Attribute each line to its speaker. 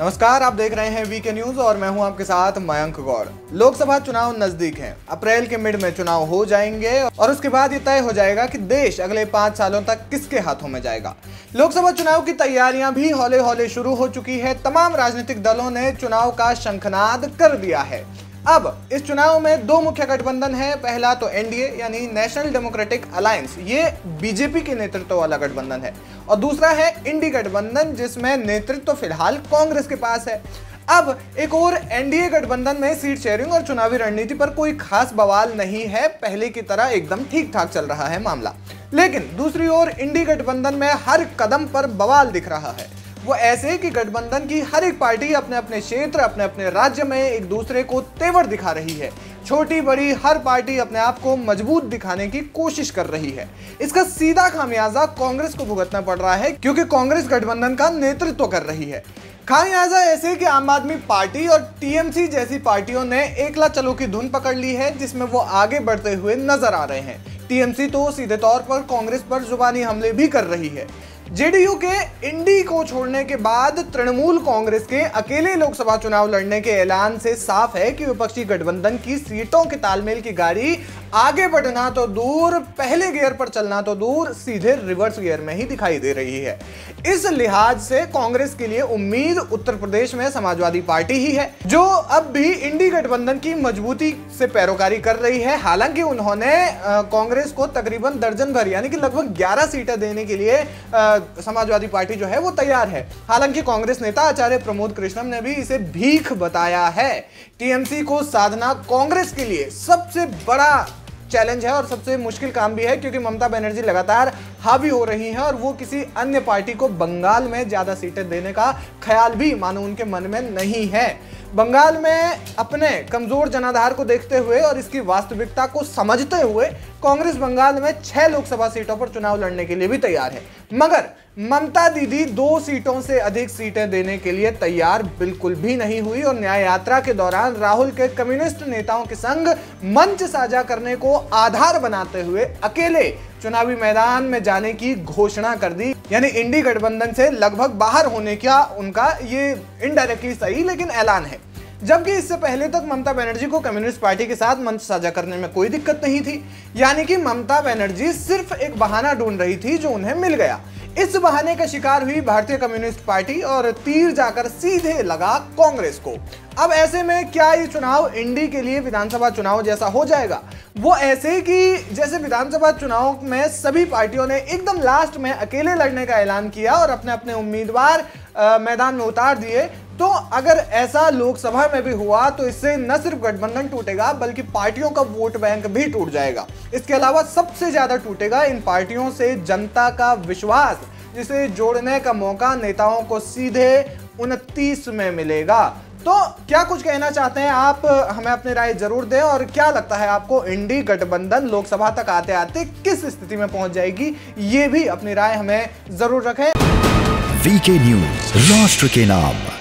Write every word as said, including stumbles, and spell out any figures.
Speaker 1: नमस्कार, आप देख रहे हैं वीके न्यूज और मैं हूं आपके साथ मयंक गौड़। लोकसभा चुनाव नजदीक हैं। अप्रैल के मिड में चुनाव हो जाएंगे और उसके बाद ये तय हो जाएगा कि देश अगले पांच सालों तक किसके हाथों में जाएगा। लोकसभा चुनाव की तैयारियां भी हौले हौले शुरू हो चुकी है। तमाम राजनीतिक दलों ने चुनाव का शंखनाद कर दिया है। अब इस चुनाव में दो मुख्य गठबंधन है। पहला तो एनडीए यानी नेशनल डेमोक्रेटिक अलायंस, ये बीजेपी के नेतृत्व वाला गठबंधन है, और दूसरा है इंडी गठबंधन जिसमें नेतृत्व फिलहाल कांग्रेस के पास है। अब एक और एनडीए गठबंधन में सीट शेयरिंग और चुनावी रणनीति पर कोई खास बवाल नहीं है, पहले की तरह एकदम ठीक ठाक चल रहा है मामला। लेकिन दूसरी ओर इंडी गठबंधन में हर कदम पर बवाल दिख रहा है। वो ऐसे कि गठबंधन की हर एक पार्टी अपने अपने क्षेत्र, अपने अपने राज्य में एक दूसरे को तेवर दिखा रही है। छोटी बड़ी हर पार्टी अपने आप को मजबूत दिखाने की कोशिश कर रही है। इसका सीधा खामियाजा कांग्रेस को भुगतना पड़ रहा है, क्योंकि कांग्रेस गठबंधन का नेतृत्व कर रही है। खामियाजा ऐसे कि आम आदमी पार्टी और टीएमसी जैसी पार्टियों ने एकला चलो की धुन पकड़ ली है, जिसमें वो आगे बढ़ते हुए नजर आ रहे हैं। टीएमसी तो सीधे तौर पर कांग्रेस पर जुबानी हमले भी कर रही है। जेडीयू के इंडी को छोड़ने के बाद तृणमूल कांग्रेस के अकेले लोकसभा चुनाव लड़ने के ऐलान से साफ है कि विपक्षी गठबंधन की सीटों के तालमेल की गाड़ी आगे बढ़ना तो दूर, पहले गियर पर चलना तो दूर, सीधे रिवर्स गियर में ही दिखाई दे रही है। इस लिहाज से कांग्रेस के लिए उम्मीद उत्तर प्रदेश में समाजवादी पार्टी ही है, जो अब भी इंडी गठबंधन की मजबूती से पैरोकारी कर रही है। हालांकि उन्होंने कांग्रेस को तकरीबन दर्जन भर यानी कि लगभग ग्यारह सीटें देने के लिए आ, समाजवादी पार्टी जो है वो तैयार है। हालांकि कांग्रेस नेता आचार्य प्रमोद कृष्णम ने भी इसे भीख बताया है। टीएमसी को साधना कांग्रेस के लिए सबसे बड़ा चैलेंज है और सबसे मुश्किल काम भी है, क्योंकि ममता बनर्जी लगातार हावी हो रही हैं और वो किसी अन्य पार्टी को बंगाल में ज्यादा सीटें देने का ख्याल भी मानो उनके मन में नहीं है। बंगाल में अपने कमजोर जनाधार को देखते हुए और इसकी वास्तविकता को समझते हुए कांग्रेस बंगाल में छह लोकसभा सीटों पर चुनाव लड़ने के लिए भी तैयार है, मगर ममता दीदी दो सीटों से अधिक सीटें देने के लिए तैयार बिल्कुल भी नहीं हुई और न्याय यात्रा के दौरान राहुल के कम्युनिस्ट नेताओं के संग मंच साझा करने को आधार बनाते हुए अकेले चुनावी मैदान में जाने की घोषणा कर दी। यानी इंडी गठबंधन से लगभग बाहर होने का उनका ये इनडायरेक्टली सही लेकिन ऐलान है। जबकि इससे पहले तक ममता बनर्जी को कम्युनिस्ट पार्टी के साथ मंच साझा करने में कोई दिक्कत नहीं थी। यानी कि ममता बनर्जी सिर्फ एक बहाना ढूंढ रही थी जो उन्हें मिल गया। इस बहाने का शिकार हुई भारतीय कम्युनिस्ट पार्टी और तीर जाकर सीधे लगा कांग्रेस को। अब ऐसे में क्या ये चुनाव इंडी के लिए विधानसभा चुनाव जैसा हो जाएगा? वो ऐसे कि जैसे विधानसभा चुनाव में सभी पार्टियों ने एकदम लास्ट में अकेले लड़ने का ऐलान किया और अपने अपने उम्मीदवार मैदान में उतार दिए। तो अगर ऐसा लोकसभा में भी हुआ तो इससे न सिर्फ गठबंधन टूटेगा बल्कि पार्टियों का वोट बैंक भी टूट जाएगा। इसके अलावा सबसे ज्यादा टूटेगा इन पार्टियों से जनता का विश्वास, जिसे जोड़ने का मौका नेताओं को सीधे उनतीस में मिलेगा। तो क्या कुछ कहना चाहते हैं आप? हमें अपनी राय जरूर दें। और क्या लगता है आपको, इंडी गठबंधन लोकसभा तक आते आते किस स्थिति में पहुंच जाएगी? ये भी अपनी राय हमें जरूर रखें।
Speaker 2: वीके न्यूज, राष्ट्र के नाम।